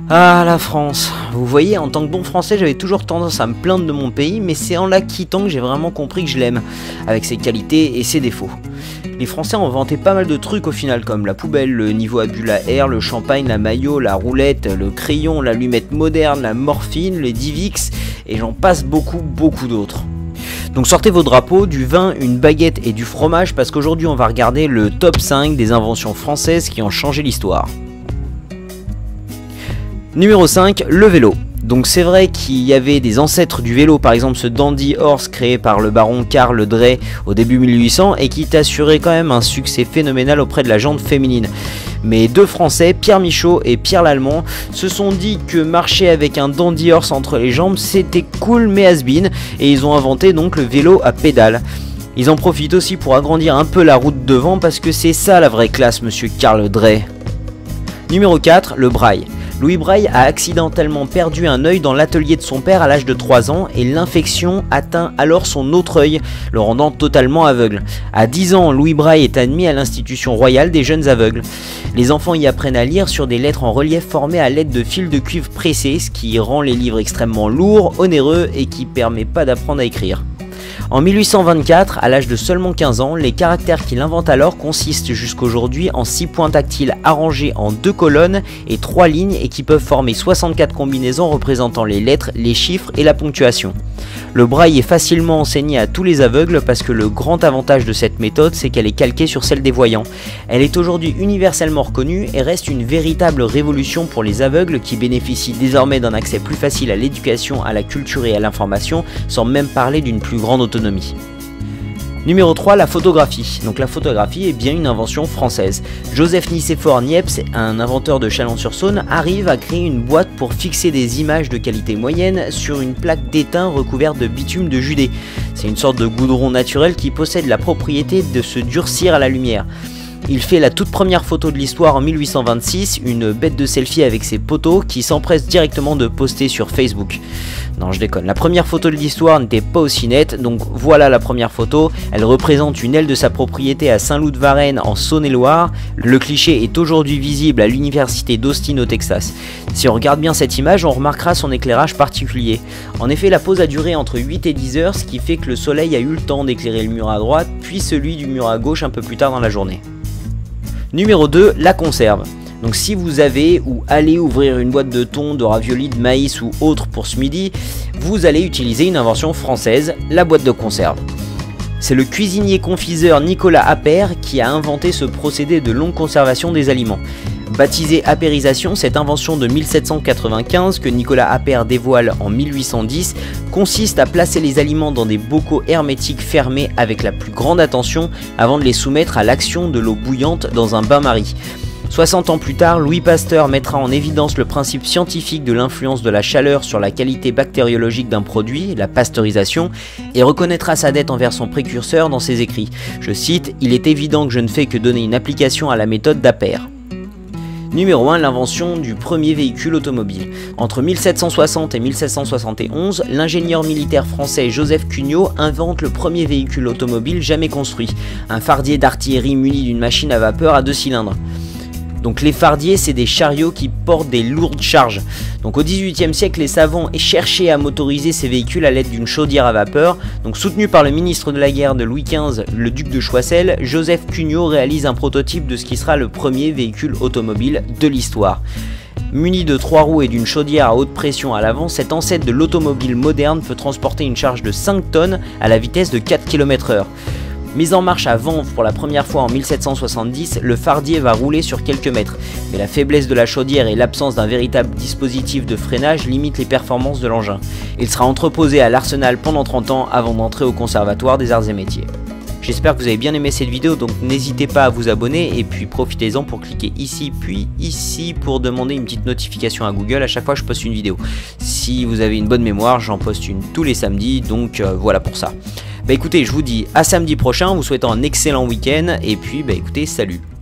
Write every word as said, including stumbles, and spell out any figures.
Ah, la France. Vous voyez, en tant que bon français, j'avais toujours tendance à me plaindre de mon pays, mais c'est en la quittant que j'ai vraiment compris que je l'aime, avec ses qualités et ses défauts. Les Français ont inventé pas mal de trucs au final, comme la poubelle, le niveau à bulle à air, le champagne, la maillot, la roulette, le crayon, l'allumette moderne, la morphine, les Divix, et j'en passe beaucoup, beaucoup d'autres. Donc sortez vos drapeaux, du vin, une baguette et du fromage, parce qu'aujourd'hui on va regarder le top cinq des inventions françaises qui ont changé l'histoire. Numéro cinq, le vélo. Donc c'est vrai qu'il y avait des ancêtres du vélo, par exemple ce Dandy Horse créé par le baron Karl Dray au début mille huit cents et qui t'assurait quand même un succès phénoménal auprès de la jante féminine. Mais deux Français, Pierre Michaud et Pierre Lallemand, se sont dit que marcher avec un Dandy Horse entre les jambes c'était cool mais has-been, et ils ont inventé donc le vélo à pédales. Ils en profitent aussi pour agrandir un peu la route devant parce que c'est ça la vraie classe, monsieur Karl Dray. Numéro quatre, le braille. Louis Braille a accidentellement perdu un œil dans l'atelier de son père à l'âge de trois ans et l'infection atteint alors son autre œil, le rendant totalement aveugle. À dix ans, Louis Braille est admis à l'institution royale des jeunes aveugles. Les enfants y apprennent à lire sur des lettres en relief formées à l'aide de fils de cuivre pressés, ce qui rend les livres extrêmement lourds, onéreux et qui permet pas d'apprendre à écrire. En mille huit cent vingt-quatre, à l'âge de seulement quinze ans, les caractères qu'il invente alors consistent jusqu'aujourd'hui en six points tactiles arrangés en deux colonnes et trois lignes et qui peuvent former soixante-quatre combinaisons représentant les lettres, les chiffres et la ponctuation. Le braille est facilement enseigné à tous les aveugles parce que le grand avantage de cette méthode, c'est qu'elle est calquée sur celle des voyants. Elle est aujourd'hui universellement reconnue et reste une véritable révolution pour les aveugles qui bénéficient désormais d'un accès plus facile à l'éducation, à la culture et à l'information, sans même parler d'une plus grande autonomie. Numéro trois, la photographie. Donc la photographie est bien une invention française. Joseph Nicéphore Niepce, un inventeur de Chalon-sur-Saône, arrive à créer une boîte pour fixer des images de qualité moyenne sur une plaque d'étain recouverte de bitume de Judée. C'est une sorte de goudron naturel qui possède la propriété de se durcir à la lumière. Il fait la toute première photo de l'histoire en mille huit cent vingt-six, une bête de selfie avec ses poteaux qui s'empresse directement de poster sur Facebook. Non, je déconne, la première photo de l'histoire n'était pas aussi nette, donc voilà la première photo. Elle représente une aile de sa propriété à Saint-Loup-de-Varennes en Saône-et-Loire. Le cliché est aujourd'hui visible à l'université d'Austin au Texas. Si on regarde bien cette image, on remarquera son éclairage particulier. En effet, la pose a duré entre huit et dix heures, ce qui fait que le soleil a eu le temps d'éclairer le mur à droite, puis celui du mur à gauche un peu plus tard dans la journée. Numéro deux, la conserve. Donc si vous avez ou allez ouvrir une boîte de thon, de raviolis, de maïs ou autre pour ce midi, vous allez utiliser une invention française, la boîte de conserve. C'est le cuisinier confiseur Nicolas Appert qui a inventé ce procédé de longue conservation des aliments. Baptisée apérisation, cette invention de mille sept cent quatre-vingt-quinze que Nicolas Appert dévoile en mille huit cent dix consiste à placer les aliments dans des bocaux hermétiques fermés avec la plus grande attention avant de les soumettre à l'action de l'eau bouillante dans un bain-marie. soixante ans plus tard, Louis Pasteur mettra en évidence le principe scientifique de l'influence de la chaleur sur la qualité bactériologique d'un produit, la pasteurisation, et reconnaîtra sa dette envers son précurseur dans ses écrits. Je cite, « Il est évident que je ne fais que donner une application à la méthode d'Appert ». Numéro un, l'invention du premier véhicule automobile. Entre mille sept cent soixante et mille sept cent soixante et onze, l'ingénieur militaire français Joseph Cugnot invente le premier véhicule automobile jamais construit, un fardier d'artillerie muni d'une machine à vapeur à deux cylindres. Donc les fardiers, c'est des chariots qui portent des lourdes charges. Donc au dix-huitième siècle, les savants cherchaient à motoriser ces véhicules à l'aide d'une chaudière à vapeur. Donc soutenu par le ministre de la guerre de Louis quinze, le duc de Choiseul, Joseph Cugnot réalise un prototype de ce qui sera le premier véhicule automobile de l'histoire. Muni de trois roues et d'une chaudière à haute pression à l'avant, cet ancêtre de l'automobile moderne peut transporter une charge de cinq tonnes à la vitesse de quatre kilomètres heure. Mis en marche à vent pour la première fois en mille sept cent soixante-dix, le fardier va rouler sur quelques mètres, mais la faiblesse de la chaudière et l'absence d'un véritable dispositif de freinage limitent les performances de l'engin. Il sera entreposé à l'arsenal pendant trente ans avant d'entrer au conservatoire des arts et métiers. J'espère que vous avez bien aimé cette vidéo, donc n'hésitez pas à vous abonner et puis profitez-en pour cliquer ici puis ici pour demander une petite notification à Google à chaque fois que je poste une vidéo. Si vous avez une bonne mémoire, j'en poste une tous les samedis, donc euh, voilà pour ça. Bah écoutez, je vous dis à samedi prochain, vous souhaitant un excellent week-end et puis bah écoutez, salut.